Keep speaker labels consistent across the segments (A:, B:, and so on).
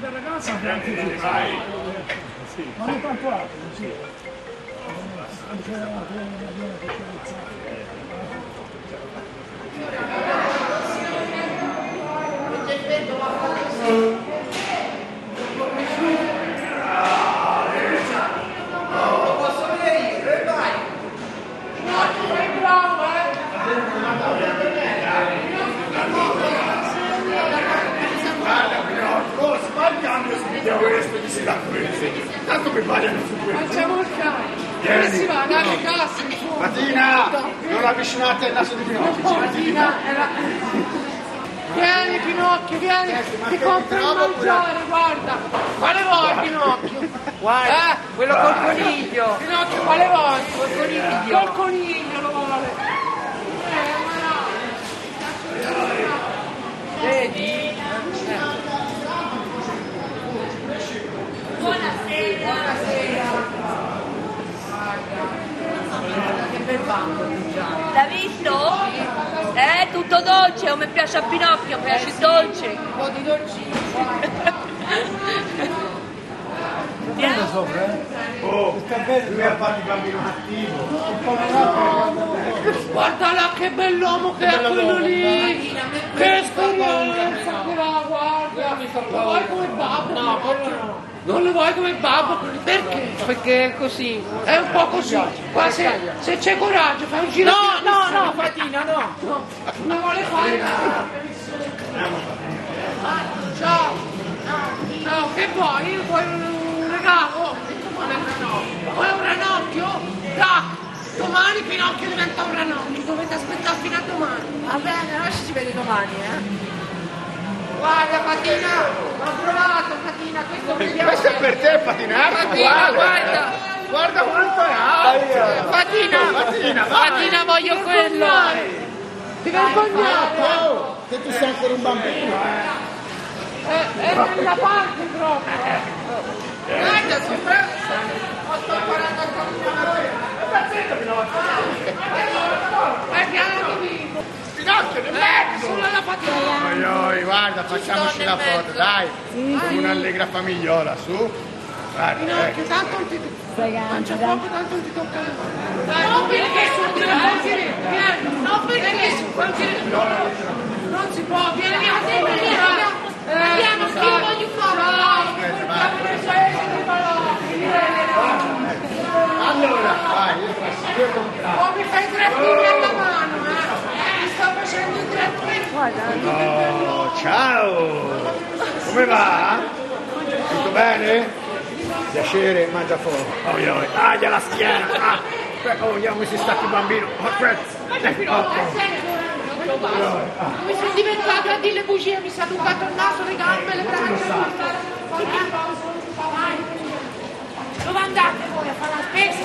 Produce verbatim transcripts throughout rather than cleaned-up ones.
A: da ragazza anche così. Ma non tanto altro, sì.
B: Tanto mi vogliono su questo.
C: Facciamo il cane. Dove si va? Dai, cazzo.
B: Martina, non avvicinate il naso di Pinocchio.
C: Martina, era... Vieni Pinocchio, vieni, ti compro il mangiare, guarda. Quale vuoi Pinocchio?
D: Guarda,
C: Eh?
D: quello col coniglio.
C: Pinocchio, quale vuoi?
D: Col coniglio.
C: Col coniglio lo vuole. Eh, ma no.
D: Vedi?
C: Buonasera. Buonasera. Che bel banco già.
E: L'ha visto? Eh, tutto dolce, non mi piace a Pinocchio, mi piace il dolce.
C: Un po' di dolcino.
A: Guarda sopra, eh?
B: Oh, lui ha fatto il bambino attivo.
C: Guarda là che bell'uomo che è quello lì! Che esperienza che va, guarda! Lo vuoi come babbo? No, perché no? Non lo vuoi come babbo? Perché?
D: Perché è così.
C: È un po' così. Qua se, se c'è coraggio fai un giro.
D: No, no, no, Fatina, no.
C: No, come vuole fare? Ciao! Ciao, che vuoi? Vuoi un regalo? Vuoi un ranocchio? Dai! Domani Pinocchio diventa un ranocchio, dovete aspettare fino a domani.
D: Va bene, allora ci si vede domani, eh.
C: Guarda Fatina, l'ho provato Fatina, questo mi piace.
B: Questo è per te, patinare.
C: Fatina, guarda.
B: Guarda quanto è alto.
C: Fatina,
B: Fatina, vai.
C: Fatina voglio quello. Ti vergognare.
B: Oh, che tu sei ancora un bambino, eh.
C: È, è nella parte proprio. Guarda, sopra. sto imparando a camminare. È piano di vivo.
B: Pinocchio, nel mezzo.
C: Solo la fatina.
B: Oi, oi, guarda, facciamoci la foto, dai. Con un'allegra famigliola, su. Guarda,
C: Pinocchio,
B: eh.
C: tanto non ti mangia poco, tanto non ti tocca le mani. Dai, non perché su, te la vieni, vieni. Non perché su, non si può, vieni, vieni, andiamo, che io voglio fare.
B: Allora, vai, io faccio io contrario.
C: Oh, mi fai tre pugni alla mano, eh? Mi sto facendo i tre pugni.
B: Oh, ciao! Come va? Tutto bene? Piacere, mangia fuori. Oi, oi, taglia la schiena! Ah, oh, vediamo come si stacca il bambino. Aspetta!
C: Mi sono diventata a dire le bugie, mi si è allungato il naso, le gambe, le braccia. Dove andate voi a fare la spesa?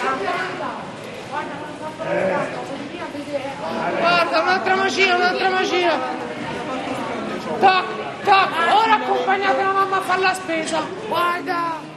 C: Guarda, un'altra magia, un'altra magia. Toc, toc, ora accompagnate la mamma a fare la spesa. Guarda.